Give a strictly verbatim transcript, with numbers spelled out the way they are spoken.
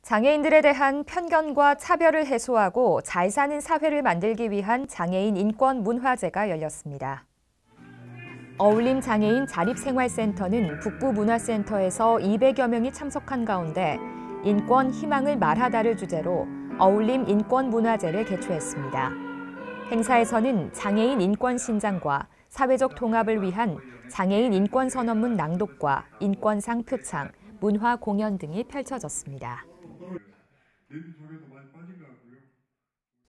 장애인들에 대한 편견과 차별을 해소하고 잘 사는 사회를 만들기 위한 장애인 인권 문화제가 열렸습니다. 어울림 장애인 자립생활센터는 북부문화센터에서 이백여 명이 참석한 가운데 인권 희망을 말하다를 주제로 어울림 인권 문화제를 개최했습니다. 행사에서는 장애인 인권 신장과 사회적 통합을 위한 장애인 인권 선언문 낭독과 인권상 표창, 문화 공연 등이 펼쳐졌습니다.